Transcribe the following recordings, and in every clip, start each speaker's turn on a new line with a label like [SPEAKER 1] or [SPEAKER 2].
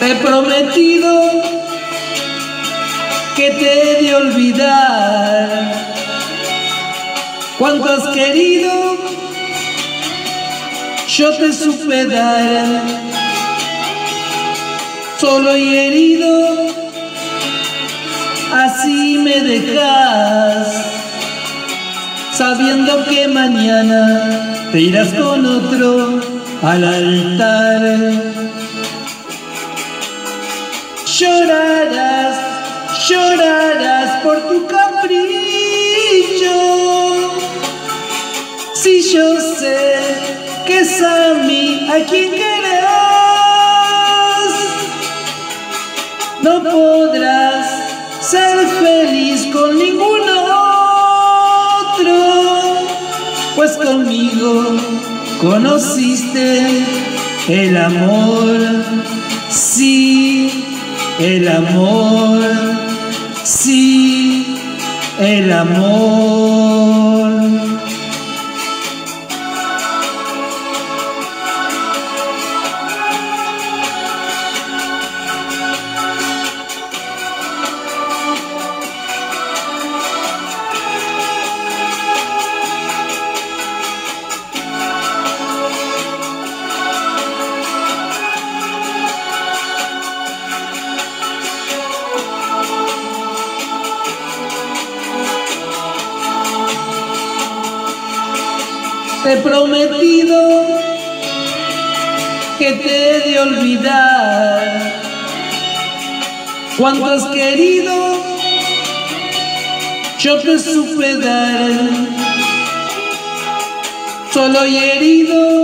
[SPEAKER 1] Te he prometido que te he de olvidar. Cuánto has querido, yo te supe dar. Solo y herido, así me dejas, sabiendo que mañana te irás con otro al altar. Llorarás, llorarás por tu capricho, si yo sé que es a mí a quien querrás. No podrás ser feliz con ningún otro, pues conmigo conociste el amor. Sí, el amor, sí, el amor. Te he prometido que te he de olvidar. Cuánto has querido, yo te supe dar. Solo y herido,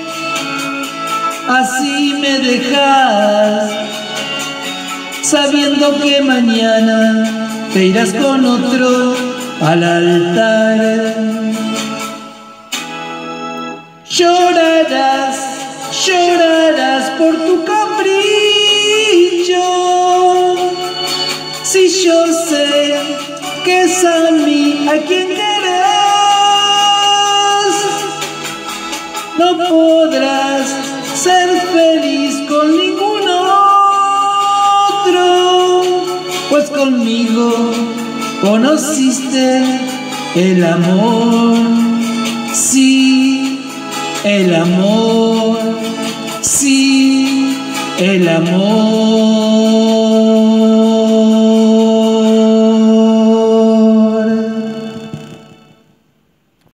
[SPEAKER 1] así me dejas, sabiendo que mañana te irás con otro al altar. Llorarás, llorarás por tu capricho, si yo sé que es a mí a quien querrás. No podrás ser feliz con ningún otro, pues conmigo conociste el amor. Sí, el amor, sí, el amor.